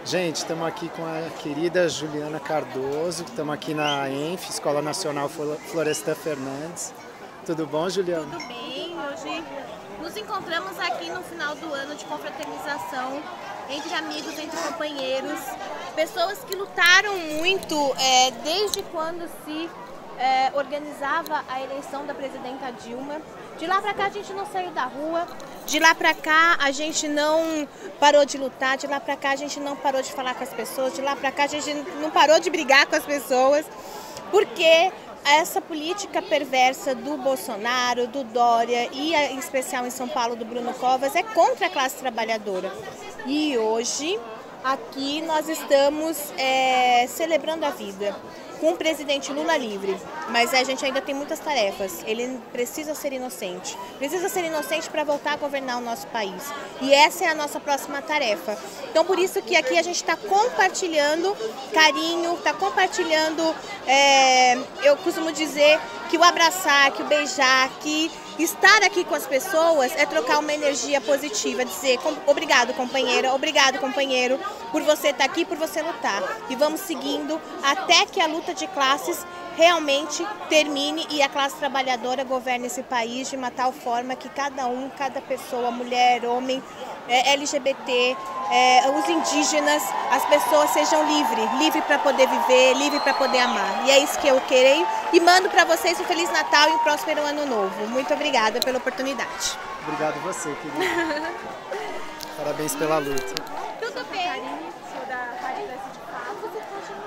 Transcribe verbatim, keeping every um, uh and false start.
Gente, estamos aqui com a querida Juliana Cardoso, estamos aqui na E N F, Escola Nacional Florestan Fernandes. Tudo bom, Juliana? Tudo bem, hoje nos encontramos aqui no final do ano de confraternização, entre amigos, entre companheiros, pessoas que lutaram muito é, desde quando se é, organizava a eleição da presidenta Dilma. De lá pra cá a gente não saiu da rua, de lá pra cá a gente não parou de lutar, de lá pra cá a gente não parou de falar com as pessoas, de lá pra cá a gente não parou de brigar com as pessoas, porque essa política perversa do Bolsonaro, do Dória e em especial em São Paulo do Bruno Covas é contra a classe trabalhadora. E hoje aqui nós estamos é, celebrando a vida com o presidente Lula livre, mas a gente ainda tem muitas tarefas. Ele precisa ser inocente, precisa ser inocente para voltar a governar o nosso país. E essa é a nossa próxima tarefa. Então por isso que aqui a gente está compartilhando carinho, está compartilhando, é, eu costumo dizer que o abraçar, que o beijar, que estar aqui com as pessoas é trocar uma energia positiva, dizer obrigado companheira, obrigado companheiro, por você estar aqui, por você lutar. E vamos seguindo até que a luta de classes realmente termine e a classe trabalhadora governe esse país de uma tal forma que cada um, cada pessoa, mulher, homem, é, L G B T, é, os indígenas, as pessoas sejam livres, livres para poder viver, livres para poder amar. E é isso que eu queria e mando para vocês um Feliz Natal e um próspero Ano Novo. Muito obrigada pela oportunidade. Obrigado você, querida. Parabéns pela luta.